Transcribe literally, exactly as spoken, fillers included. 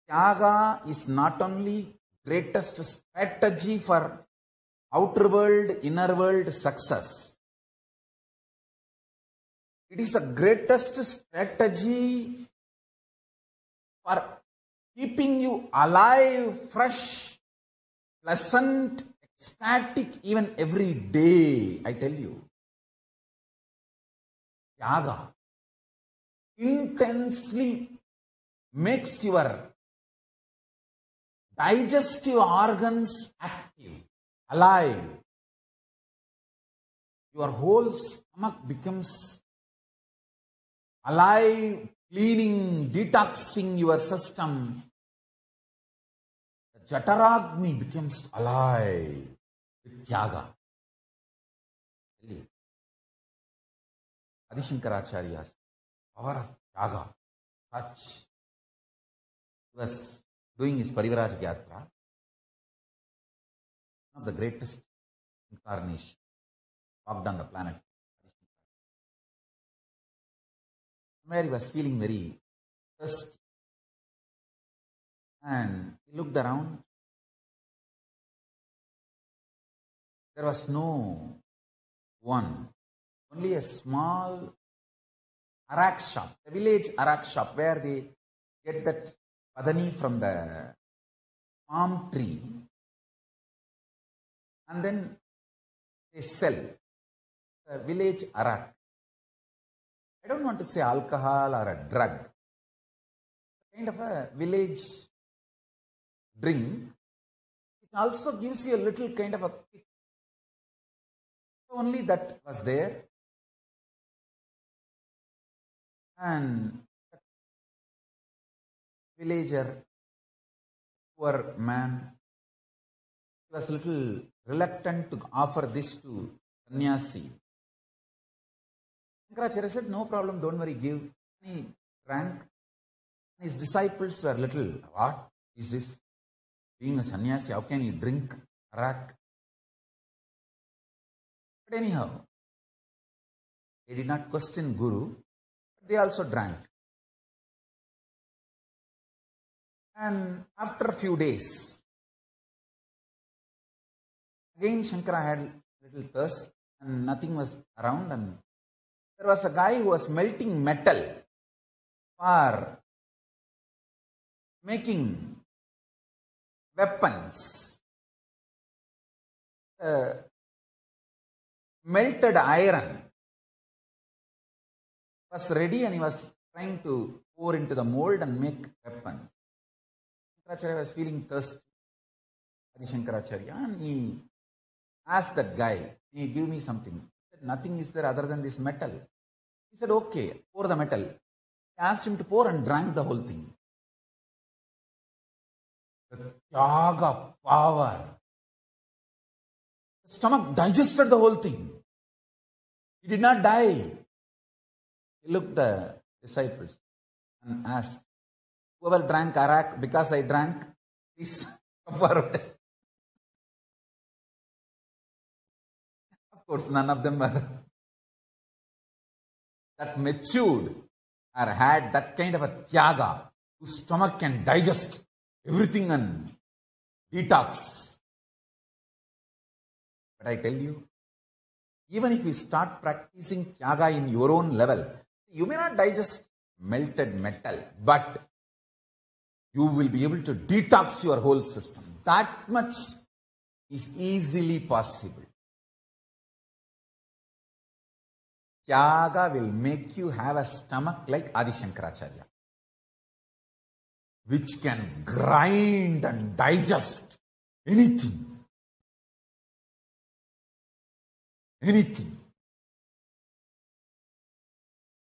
Tyaga is not only greatest strategy for outer world, inner world success. It is the greatest strategy for keeping you alive, fresh, pleasant, ecstatic, even every day, I tell you. Tyaga intensely makes your digestive organs active, alive. Your whole stomach becomes alive, cleaning, detoxing your system. The Jataragni becomes alive with Tyaga. Adi Shankaracharya's power of Tyaga, such. He was doing his Parivraj Yatra, one of the greatest incarnations walked on the planet. Where he was feeling very thirsty. And he looked around. There was no one. Only a small arak shop, a village arak shop where they get that padani from the palm tree and then they sell the village arak. I don't want to say alcohol or a drug. Kind of a village drink. It also gives you a little kind of a kick. Only that was there. And the villager, poor man, he was a little reluctant to offer this to sannyasi. Shankaracharya said, no problem, don't worry, give. He drank. His disciples were little, what is this? Being a sannyasi, how can he drink arak? But anyhow, they did not question Guru, but they also drank. And after a few days, again Shankara had a little thirst and nothing was around, and there was a guy who was melting metal for making weapons. Uh, melted iron was ready and he was trying to pour into the mold and make weapons. Shankaracharya was feeling thirsty, Adi Shankaracharya, and he asked that guy, "Can you give me something?" He said, "Nothing is there other than this metal." He said, "Okay, pour the metal." He asked him to pour and drank the whole thing. The Tyaga power. The stomach digested the whole thing. He did not die. He looked at the disciples and asked, "Whoever drank arak because I drank, please come forward." Of course, none of them were that matured or had that kind of a tyaga whose stomach can digest everything and detox. But I tell you, even if you start practicing tyaga in your own level, you may not digest melted metal, but you will be able to detox your whole system. That much is easily possible. Tyaga will make you have a stomach like Adi Shankaracharya, which can grind and digest anything. Anything.